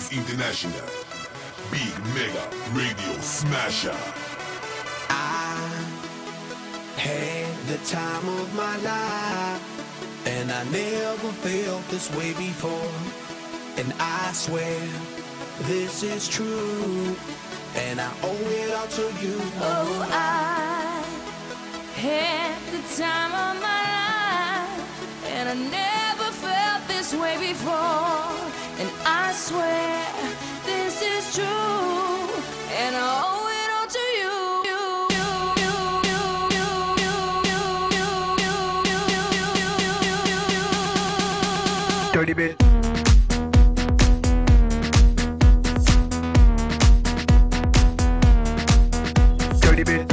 is international. Big mega radio smasher. I had the time of my life, and I never felt this way before. And I swear this is true, and I owe it all to you. Oh, I had the time of my life, and I never felt this way before. And I swear this is true, and I owe it all to you. Dirty bit. Dirty bit.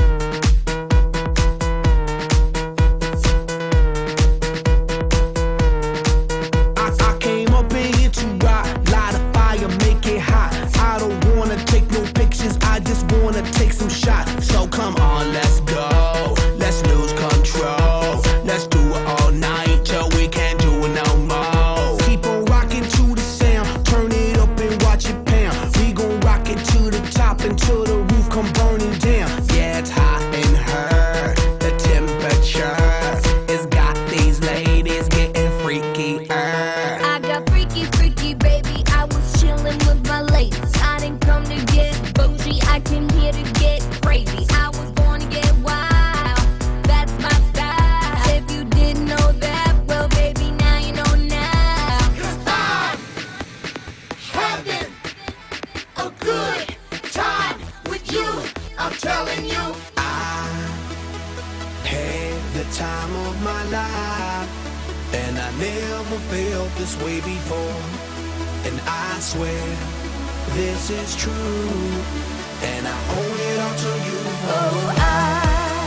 I came up in here to rock, light a fire, make it hot. I don't wanna take no pictures, I just wanna take some shots. So come on, let's go, let's lose control. Let's do it all night till we can't do it no more. Keep on rocking to the sound, turn it up and watch it pound. We gon' rock it to the top until the roof come burning down. Yeah, it's hot in her, the temperature has got these ladies getting freaky. I got freaky, freaky, baby. I was chillin' with my ladies. I didn't come to get bougie, I came here to get crazy. I was born to get wild, that's my style. If you didn't know that, well, baby, now you know now. 'Cause I'm having a good time with you, I'm telling you. I had the time of my life, and I never felt this way before. And I swear this is true, and I owe it all to you. Oh, I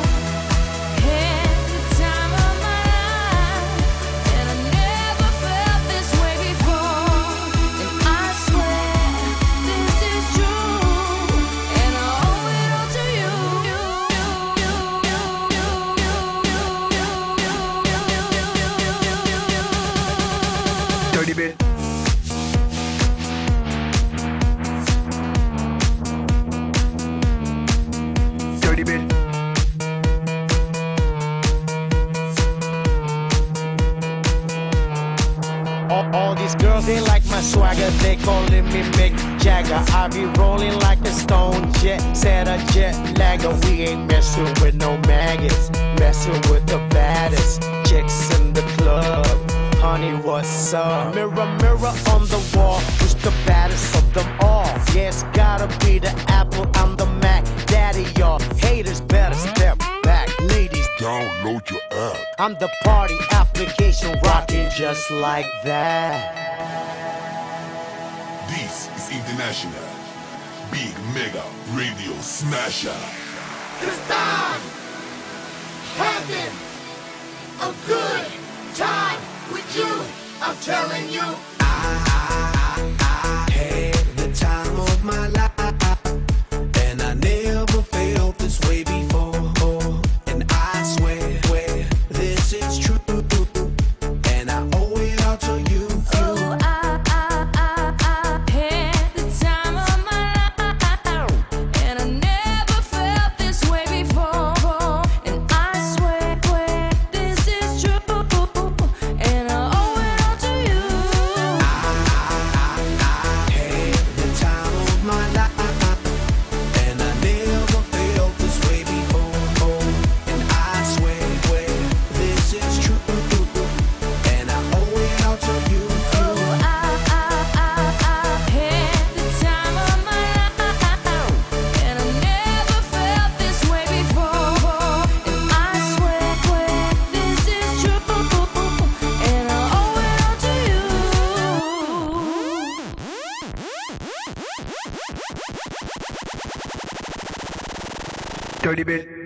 had the time of my life, and I never felt this way before. And I swear this is true, and I owe it all to you. Dirty bit. Dirty bit. All these girls, they like my swagger, they calling me Mick Jagger. I be rolling like a stone jet, set a jet lagger. We ain't messing with no maggots, messing with the baddest chicks in the club. Honey, what's up? Mirror, mirror on the wall, who's the baddest of them all? Yeah, it's gotta be the Apple, I'm the Mac. Daddy, y'all haters better step back. Ladies, Download your app. I'm the party application rocking just like that. This is international. Big mega radio smasher. 'Cause I'm having a good time with you, I'm telling you. I had the time of my life, and I never felt this way before. And I swear this is true, and I owe it all to you. Oh, I had the time of my life, and I never felt this way before. And I swear this is true, and I owe it all to you. Had the time of my life, and I never felt this way before. And I swear this is true, and I owe it all to you. Oh, I had the time of my life, and I never felt this way before. And I swear this is true, and I owe it all to you. Dirty bit.